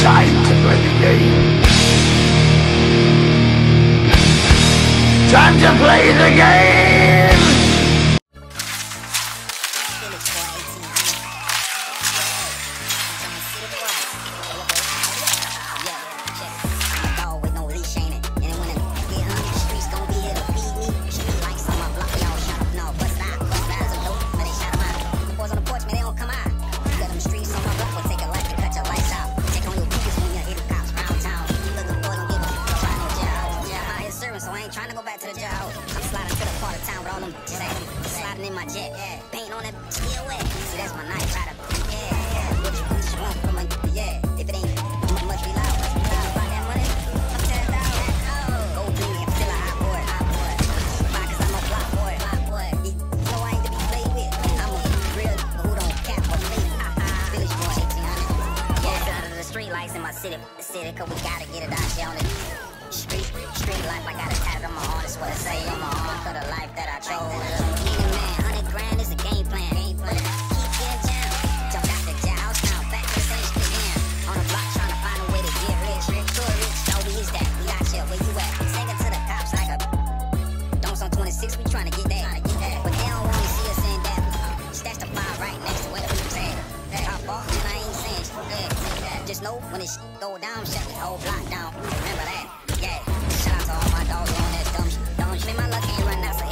Time to play the game. Time to play the game. Trying to go back to the jail. I'm sliding to the part of town with all them sliding in my jet. Paint on it, still wet. See, that's my night rider. What you want from a, if it ain't must be loud. If you about that money, I'm $10,000. Go bring me and fill a hot boy. Why? Cause I'm a block boy. You know I ain't to be played with. I'm a real, but who don't cap or play. Village boy, 1800. Yeah, out of the street lights in my city. Cause we gotta get it out here on it. Street life, I got it tatted on my heart, that's what I say on my arm, for the life that I chose. Need a man, 100 grand is a game plan. But keep getting down, jumped out the jails, now back to the same shit again. On the block, trying to find a way to get rich. Too rich, so we is that, we out here, where you at? Singing to the cops like a don'ts on 26, we trying to get that. But they don't wanna see us in that. Stash the fire right next to where the people saying. Hop off, and I ain't saying shit. Just know when it go down, shut the whole block down. Remember that. Yeah, shout out to all my dogs on that dumb shit. Man, my luck ain't run out, so